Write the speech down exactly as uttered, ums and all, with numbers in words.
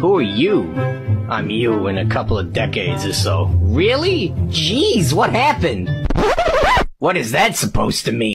Who are you? I'm you in a couple of decades or so. Really? Jeez, what happened? What is that supposed to mean?